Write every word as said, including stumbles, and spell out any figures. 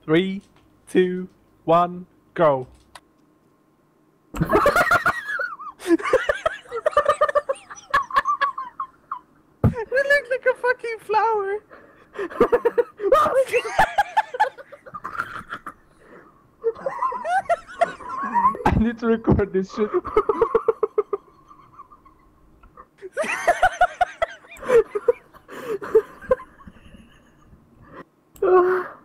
Three, two, one, go. It looks like a fucking flower. I need to record this shit. Ah.